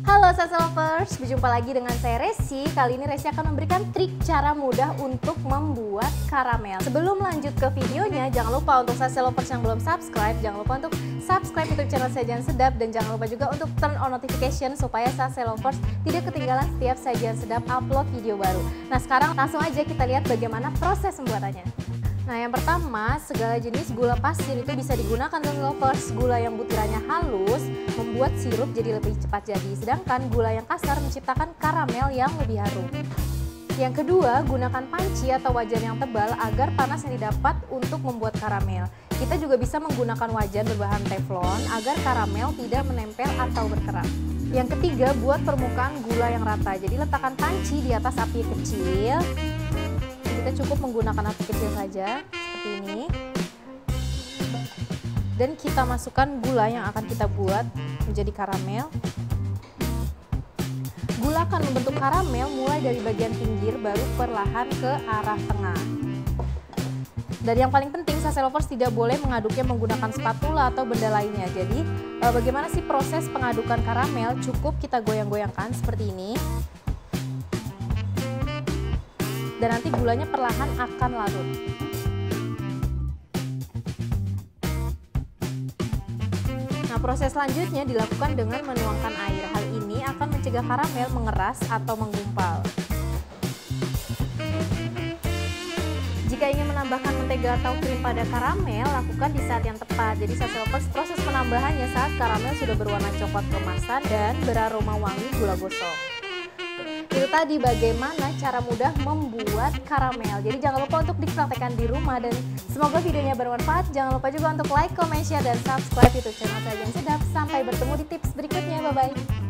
Halo Salsa Lovers, berjumpa lagi dengan saya Resi. Kali ini Resi akan memberikan trik cara mudah untuk membuat karamel. Sebelum lanjut ke videonya, jangan lupa untuk Salsa Lovers yang belum subscribe, jangan lupa untuk subscribe YouTube channel Sajian Sedap dan jangan lupa juga untuk turn on notification supaya Salsa Lovers tidak ketinggalan setiap Sajian Sedap upload video baru. Nah sekarang langsung aja kita lihat bagaimana proses pembuatannya. Nah yang pertama, segala jenis gula pasir itu bisa digunakan untuk lovers. Gula yang butirannya halus membuat sirup jadi lebih cepat jadi, sedangkan gula yang kasar menciptakan karamel yang lebih harum. Yang kedua, gunakan panci atau wajan yang tebal agar panas yang didapat untuk membuat karamel. Kita juga bisa menggunakan wajan berbahan teflon agar karamel tidak menempel atau berkerak. Yang ketiga, buat permukaan gula yang rata. Jadi letakkan panci di atas api kecil. Kita cukup menggunakan api kecil saja seperti ini, dan kita masukkan gula yang akan kita buat menjadi karamel. Gula akan membentuk karamel mulai dari bagian pinggir baru perlahan ke arah tengah. Dan yang paling penting, Salsa Lovers tidak boleh mengaduknya menggunakan spatula atau benda lainnya. Jadi bagaimana sih proses pengadukan karamel? Cukup kita goyang-goyangkan seperti ini. Dan nanti gulanya perlahan akan larut. Nah, proses selanjutnya dilakukan dengan menuangkan air. Hal ini akan mencegah karamel mengeras atau menggumpal. Jika ingin menambahkan mentega atau krim pada karamel, lakukan di saat yang tepat. Jadi Salsa Lovers, proses penambahannya saat karamel sudah berwarna coklat keemasan dan beraroma wangi gula gosong. Itu tadi bagaimana cara mudah membuat karamel. Jadi jangan lupa untuk dipraktekkan di rumah dan semoga videonya bermanfaat. Jangan lupa juga untuk like, comment, share, dan subscribe YouTube channel Sajian Sedap. Sampai bertemu di tips berikutnya. Bye-bye.